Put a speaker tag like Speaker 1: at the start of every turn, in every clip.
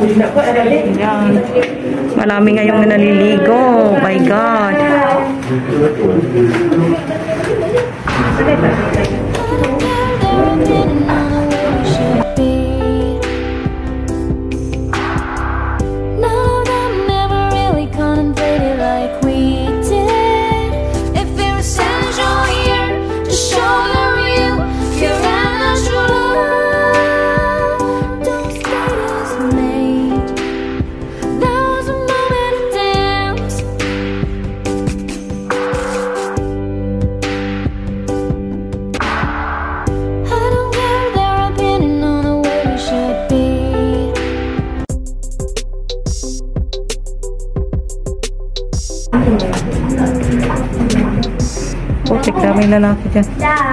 Speaker 1: Yan. Marami ngayong naliligo. Oh my God. Putik, daming lalaki dyan.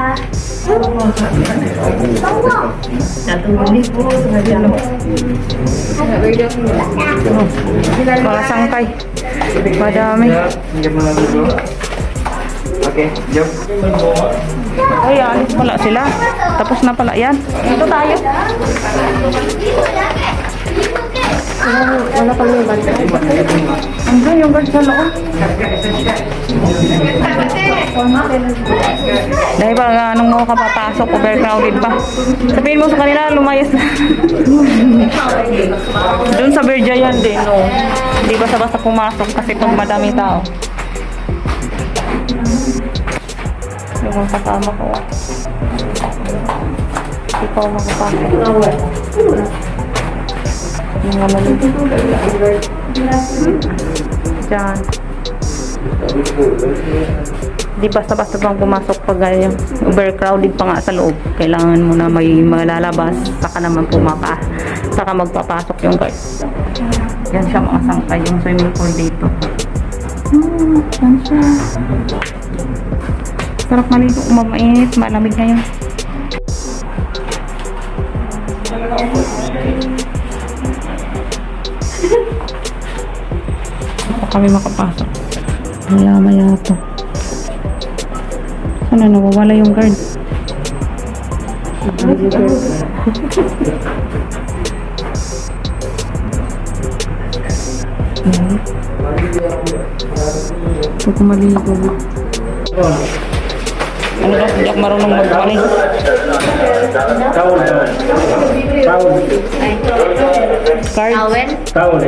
Speaker 1: Mga sangkay. Madami.
Speaker 2: Okay, jump.
Speaker 1: Ay, alis pala sila. Tapos na pala yan. Ito tayo. Wala pang yung banda. Andun yung guard sa loob. Dahil ba anong mga kapapasok, overcrowded pa. Sabihin mo sa kanila, lumayas na. Doon sa Berja yan din, no. Hindi basta-basta pumasok kasi itong madaming tao. Yung mga kasama ko. Ikaw makapasok. Yung mga malit. Diyan. Di basta-basta bang pumasok pag overcrowded pa nga sa loob. Kailangan mo na may malalabas. Saka naman saka magpapasok yung guard. Yan siya mga sangkay. Yung swimming pool dito. Yan siya. Sarap maligo. Mainit. Malamig ngayon. Kami makapasok. Maya to. Sana nawawala yung guard. Huwag ko maligo. Ano ba? Hindi ako marunong mag-maligo.
Speaker 2: Towel.
Speaker 1: Card?
Speaker 2: Towel.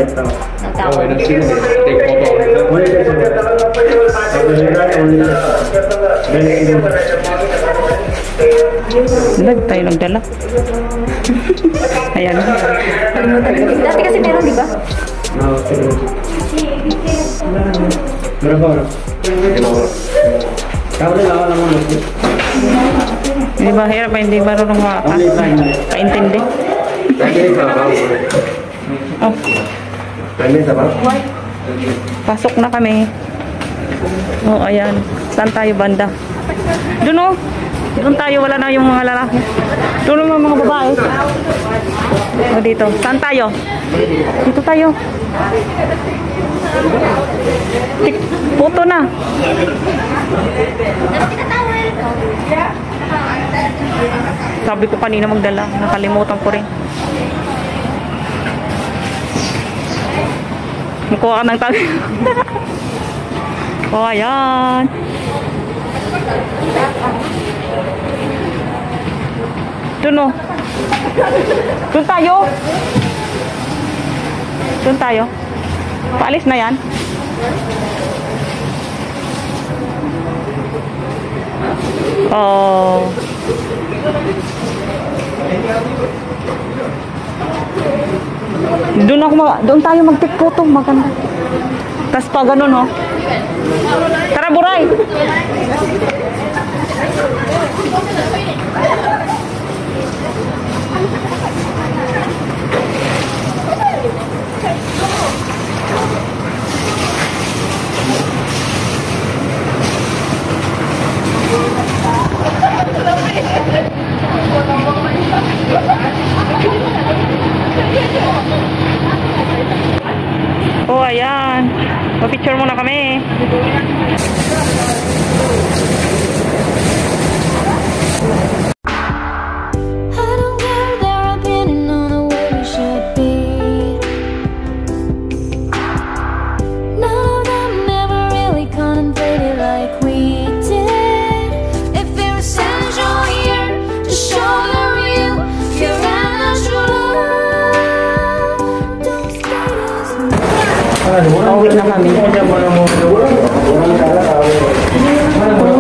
Speaker 1: Tayo nagdala. Ayan.
Speaker 3: Dati kasi meron, di ba?
Speaker 2: Meron ba? Towel lang naman.
Speaker 1: Hindi ba hirap? Hindi marunong makaintindi. Oh. Pasok na kami. Oh, ayan. Saan tayo banda? Doon oh. Doon tayo. Wala na yung mga lalaki. Doon yung mga babae. Oh, dito. Saan tayo? Dito tayo. Puto na. Sabi ko kanina magdala. Nakalimutan ko rin. Mukuha ka ng tabi. Oh, ayan. Doon o. Doon tayo. Doon tayo. Paalis na yan. Oh. Doon tayo mag-take photo, maganda. Tapos pa ganun, oh. Tara, Buray. Oh, ayan. Pa-picture muna kami. Pauwi na kami.